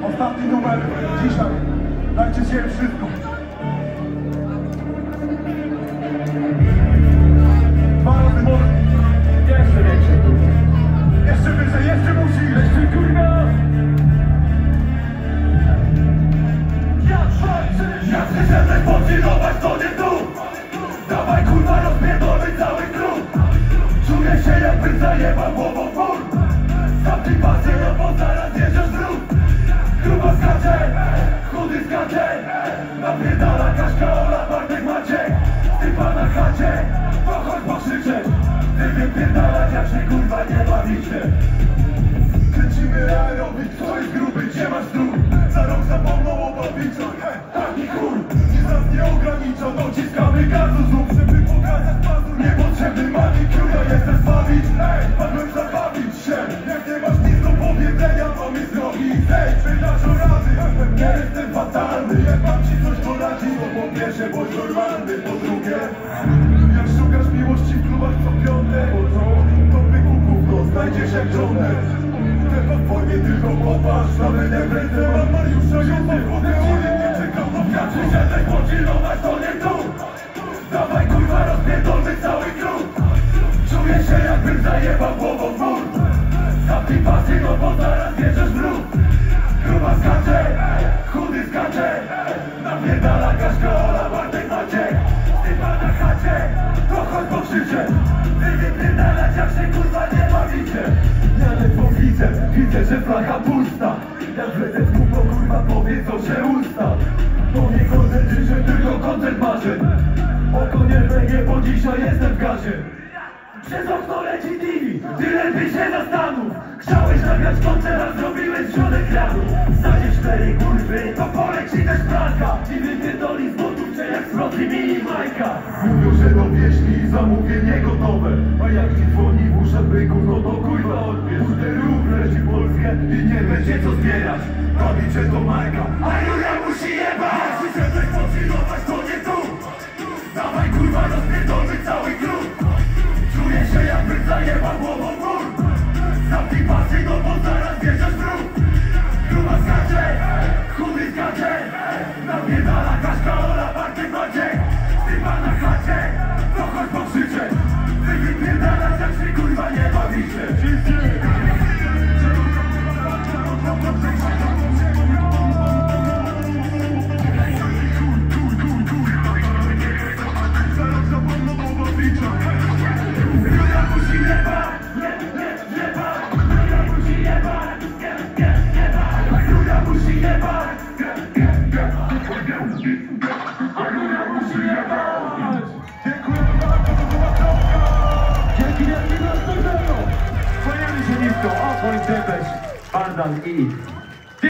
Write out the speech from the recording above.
Ostatni numer dzisiaj. Dajcie się wszystko. Dwa razy mocniej. Jeszcze większy. Jeszcze wyżej, jeszcze musi. Jeszcze kurwa. Jak chcesz zemdleć, podzilować, to nie tu. Dawaj kurwa, rozpierdolmy cały klub. Czuję się jakbym zajebał głową w mur. Zamknij pasy, no bo zaraz jedziesz w ruch. Gruba skacze, chudy skacze. Napierdala Kaśka, Ola, Bartek, Maciek. Typa na chacie, to chodź pokrzyczeć. Ty wypierdalać, jak się kurwa nie bawicie. Kręcimy aerobik, kto jest gruby, gdzie masz dróg? Za rok zapomną o babicach, taki chuj. Nic nas nie ogranicza, dociskamy gazu znów, żeby pokazać pazur. Niepotrzebny manicure, ja jestem zbawić. Padłem zabawić się. Jak nie masz nic do powiedzenia, to mi zrobi. Wydasz o rady, nie jestem fatalny. Jak mam ci coś poradzić, to po pierwsze bądź normalny. Po drugie, jak szukasz miłości w klubach co piąte, to wykupów, no znajdziesz jak żonę. W formie tylko popatrz, nawet jak ręce mam Mariusza Józef. Odełuje, nie czekam do wiatry, żeby podzilować, to nie tu. Dawaj kurwa, rozpierdolmy cały klub. Czuję się jakbym zajebał głową w mur. Zamknij pasy, no bo zaraz jedziesz w ruch. Gruba skacze, chudy skacze. Napierdala Kaśka, Ola, Bartek, Maciek. Typa na chacie, to chodź pokrzyczę. Wy wypierdalać, jak się kurwa nie bawicie. Ja ledwo widzę, że flacha pusta. Jak wlecę w kółko, kurwa powiedzą, że usta. To nie koncert życzę, tylko koncert marzeń. Oko nie będzie, bo dzisiaj jestem w gazie. Przez okno leci TV, ty lepiej się zastanów. Chciałeś nagrać koncert, a zrobiłeś środek ranu. Znajdziesz 4 kurwy, to poleci też pralka. I wypierdoli z butów cię jak z Frotli Mini Majka. Mówią, że do pieśni i zamówienie gotowe. A jak ci dzwoni w uszach byku, no to kurwa odbierz. Kurde rób leci Polskę i nie będzie co zbierać. Bawicie to Majka, a Julia musi jebać. Chcę coś podzilować, to nie tu. Dawaj kurwa, rozpierdolmy cały klub. Czuję się jakbym zajebał głową w mur. Zamknij pasy, no bo zaraz bierzesz w ruch. Gruba skacze, chudy skacze. Napierdala Kaśka, Ola, Bartek, Maciek. Typa na chacie, to chodź pokrzyczeć. Wy wypierdalać, jak się kurwa nie bawicie. Kłaniamy się nisko, Okoń Depesz, Bardal i